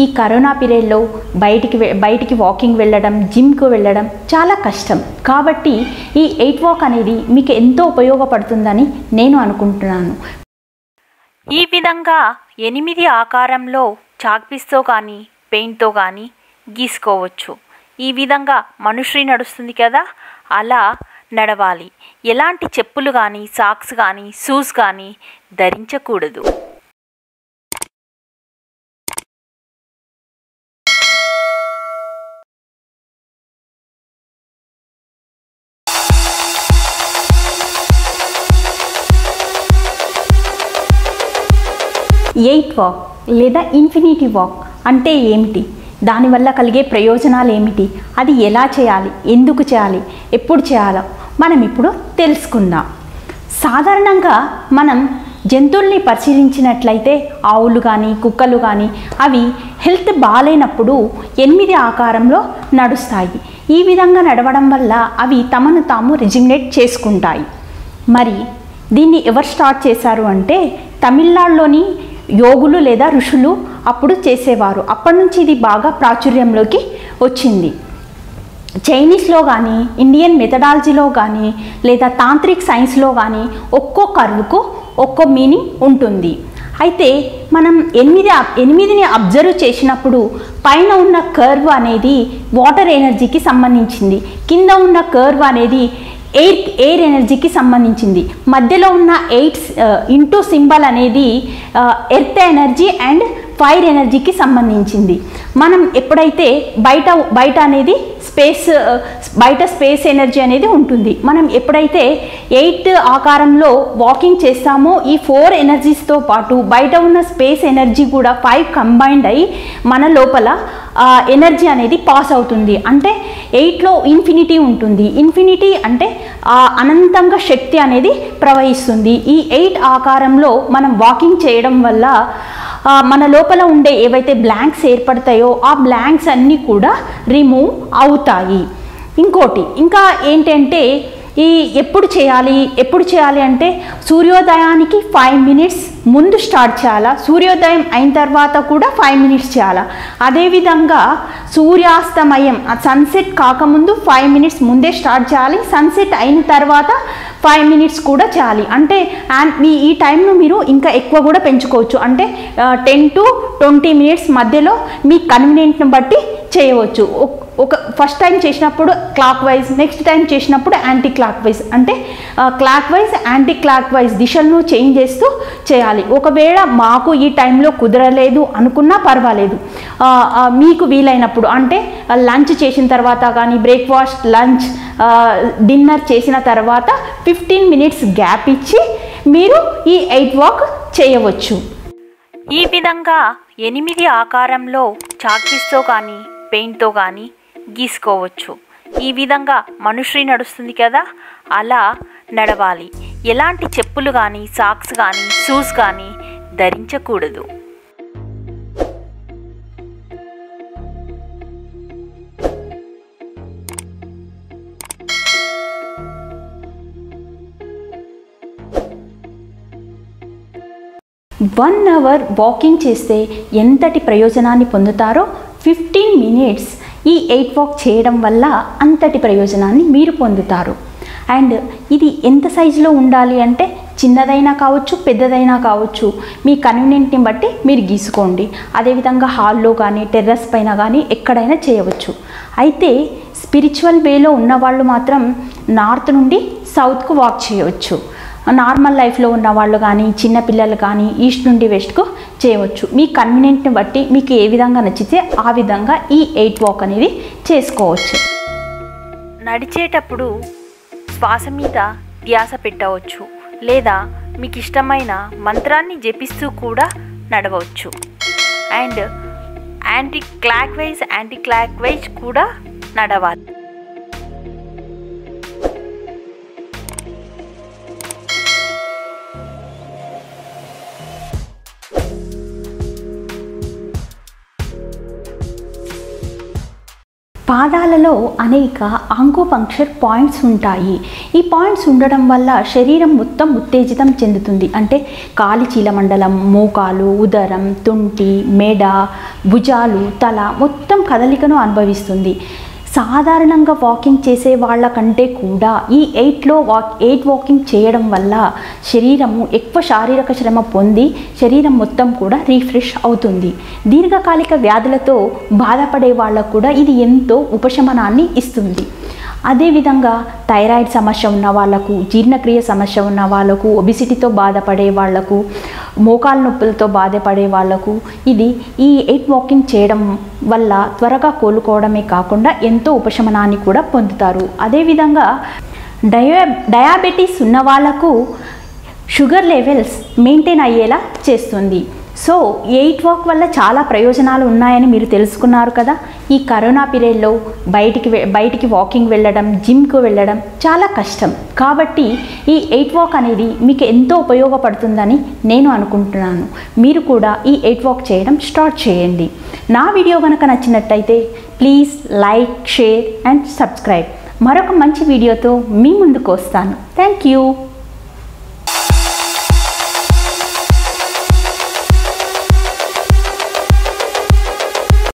ఈ కరోనా పీరియడ్లో బయటికి వాకింగ్ వెళ్ళడం, జిమ్కు వెళ్ళడం చాలా కష్టం. కాబట్టి ఈ 8 వాక్ అనేది మీకు ఎంతో ఉపయోగపడుతుందని నేను అనుకుంటున్నాను. ఈ విధంగా 8 ఆకారంలో చాక్పీస్తో కానీ పెయింట్తో కానీ గీసుకోవచ్చు. ఈ విధంగా మనుశ్రీ నడుస్తుంది కదా, అలా నడవాలి. ఎలాంటి చెప్పులు కానీ, సాక్స్ కానీ, షూస్ కానీ ధరించకూడదు. ఎయిట్ వాక్ లేదా ఇన్ఫినిటీ వాక్ అంటే ఏమిటి, దానివల్ల కలిగే ప్రయోజనాలు ఏమిటి, అది ఎలా చేయాలి, ఎందుకు చేయాలి, ఎప్పుడు చేయాలో మనం ఇప్పుడు తెలుసుకుందాం. సాధారణంగా మనం జంతువుల్ని పరిశీలించినట్లయితే ఆవులు కానీ కుక్కలు కానీ అవి హెల్త్ బాగాలేనప్పుడు 8 ఆకారంలో నడుస్తాయి. ఈ విధంగా నడవడం వల్ల అవి తమను తాము రిజిగ్నేట్ చేసుకుంటాయి. మరి దీన్ని ఎవరు స్టార్ట్ చేశారు అంటే తమిళనాడులోని యోగులు లేదా ఋషులు అప్పుడు చేసేవారు. అప్పటి నుంచి ఇది బాగా ప్రాచుర్యంలోకి వచ్చింది. చైనీస్లో కానీ, ఇండియన్ మెథడాలజీలో కానీ, లేదా తాంత్రిక్ సైన్స్లో కానీ ఒక్కో కర్వ్కు ఒక్కో మీనింగ్ ఉంటుంది. అయితే మనం 8ని అబ్జర్వ్ చేసినప్పుడు పైన ఉన్న కర్వ్ అనేది వాటర్ ఎనర్జీకి సంబంధించింది, కింద ఉన్న కర్వ్ అనేది ఎయిర్ ఎనర్జీకి సంబంధించింది, మధ్యలో ఉన్న 8 ఇంటూ సింబల్ అనేది ఎర్త్ ఎనర్జీ అండ్ ఫైర్ ఎనర్జీకి సంబంధించింది. మనం ఎప్పుడైతే బయట అనేది స్పేస్ ఎనర్జీ అనేది ఉంటుంది. మనం ఎప్పుడైతే 8 ఆకారంలో వాకింగ్ చేస్తామో ఈ 4 ఎనర్జీస్తో పాటు బయట ఉన్న స్పేస్ ఎనర్జీ కూడా 5 కంబైన్డ్ అయ్యి మన లోపల ఎనర్జీ అనేది పాస్ అవుతుంది. అంటే 8లో ఇన్ఫినిటీ ఉంటుంది. ఇన్ఫినిటీ అంటే అనంతంగా శక్తి అనేది ప్రవహిస్తుంది. ఈ 8 ఆకారంలో మనం వాకింగ్ చేయడం వల్ల మన లోపల ఉండే ఏవైతే బ్లాంక్స్ ఏర్పడతాయో ఆ బ్లాంక్స్ అన్నీ కూడా రిమూవ్ అవుతాయి. ఇంకా ఏంటంటే ఎప్పుడు చేయాలి అంటే సూర్యోదయానికి 5 మినిట్స్ ముందు స్టార్ట్ చేయాలా, సూర్యోదయం అయిన తర్వాత కూడా 5 మినిట్స్ చేయాలా. అదేవిధంగా సూర్యాస్తమయం సన్సెట్ కాకముందు 5 మినిట్స్ ముందే స్టార్ట్ చేయాలి, సన్సెట్ అయిన తర్వాత 5 మినిట్స్ కూడా చేయాలి. అంటే ఈ టైంను మీరు ఇంకా ఎక్కువ కూడా పెంచుకోవచ్చు. అంటే 10 to 20 మినిట్స్ మధ్యలో మీ కన్వీనియంట్ని బట్టి చేయవచ్చు. ఫస్ట్ టైం చేసినప్పుడు క్లాక్ వైజ్, నెక్స్ట్ టైం చేసినప్పుడు యాంటీ క్లాక్ వైజ్, అంటే clockwise anti clockwise దిశలను చేంజ్ చేస్తూ చేయాలి. ఒకవేళ మాకు ఈ టైంలో కుదరలేదు అనుకున్నా పర్వాలేదు, మీకు వీలైనప్పుడు అంటే లంచ్ చేసిన తర్వాత కానీ, బ్రేక్ఫాస్ట్, లంచ్, డిన్నర్ చేసిన తర్వాత 15 మినిట్స్ గ్యాప్ ఇచ్చి మీరు ఈ 8 వాక్ చేయవచ్చు. ఈ విధంగా 8 ఆకారంలో చాక్పీస్తో కానీ పెయింట్తో కానీ గీసుకోవచ్చు. ఈ విధంగా మనుశ్రీ నడుస్తుంది కదా, అలా నడవాలి. ఎలాంటి చెప్పులు కానీ, సాక్స్ కానీ, షూస్ కానీ ధరించకూడదు. వన్ అవర్ వాకింగ్ చేస్తే ఎంతటి ప్రయోజనాన్ని పొందుతారో 15 మినిట్స్ ఈ 8 వాక్ చేయడం వల్ల అంతటి ప్రయోజనాన్ని మీరు పొందుతారు. అండ్ ఇది ఎంత సైజులో ఉండాలి అంటే చిన్నదైనా కావచ్చు, పెద్దదైనా కావచ్చు, మీ కన్వీనియంట్ని బట్టి మీరు గీసుకోండి. అదేవిధంగా హాల్లో కానీ, టెర్రస్ పైన కానీ ఎక్కడైనా చేయవచ్చు. అయితే స్పిరిచువల్ వేలో ఉన్నవాళ్ళు మాత్రం నార్త్ నుండి సౌత్కు వాక్ చేయవచ్చు. నార్మల్ లైఫ్లో ఉన్న వాళ్ళు కానీ, చిన్నపిల్లలు కానీ ఈస్ట్ నుండి వెస్ట్కు చేయవచ్చు. మీ కన్వీనియంట్ని బట్టి మీకు ఏ విధంగా నచ్చితే ఆ విధంగా ఈ 8 వాక్ అనేది చేసుకోవచ్చు. నడిచేటప్పుడు శ్వాస మీద ధ్యాస పెట్టవచ్చు, లేదా మీకు ఇష్టమైన మంత్రాన్ని జపిస్తూ కూడా నడవచ్చు. అండ్ యాంటీ క్లాక్ వైజ్ కూడా నడవాలి. పాదాలలో అనేక ఆంకోపంక్చర్ పాయింట్స్ ఉంటాయి. ఈ పాయింట్స్ ఉండడం వల్ల శరీరం మొత్తం ఉత్తేజితం చెందుతుంది. అంటే కాలి చీలమండలం, మోకాలు, ఉదరం, తుంటి, మెడ, భుజాలు, తల మొత్తం కదలికను అనుభవిస్తుంది. సాధారణంగా వాకింగ్ చేసే వాళ్ళకంటే కూడా ఈ 8 వాకింగ్ చేయడం వల్ల శరీరము ఎక్కువ శారీరక శ్రమ పొంది శరీరం మొత్తం కూడా రీఫ్రెష్ అవుతుంది. దీర్ఘకాలిక వ్యాధులతో బాధపడే వాళ్ళకు కూడా ఇది ఎంతో ఉపశమనాన్ని ఇస్తుంది. అదేవిధంగా థైరాయిడ్ సమస్య ఉన్న వాళ్ళకు, జీర్ణక్రియ సమస్య ఉన్న వాళ్ళకు, ఒబిసిటీతో బాధపడే వాళ్లకు, మోకాల నొప్పులతో బాధపడే వాళ్లకు ఇది ఈ 8 వాకింగ్ చేయడం వల్ల త్వరగా కోలుకోవడమే కాకుండా ఎంతో ఉపశమనాన్ని కూడా పొందుతారు. అదేవిధంగా డయాబెటీస్ ఉన్న వాళ్ళకు షుగర్ లెవెల్స్ మెయింటైన్ అయ్యేలా చేస్తుంది. సో 8 వాక్ వల్ల చాలా ప్రయోజనాలు ఉన్నాయని మీరు తెలుసుకున్నారు కదా. ఈ కరోనా పీరియడ్లో బయటికి వాకింగ్ వెళ్ళడం, జిమ్కు వెళ్ళడం చాలా కష్టం. కాబట్టి ఈ 8 వాక్ అనేది మీకు ఎంతో ఉపయోగపడుతుందని నేను అనుకుంటున్నాను. మీరు కూడా ఈ 8 వాక్ చేయడం స్టార్ట్ చేయండి. నా వీడియో కనుక నచ్చినట్టయితే please like, share and subscribe. మరొక మంచి వీడియోతో మీ ముందుకు వస్తాను. Thank you.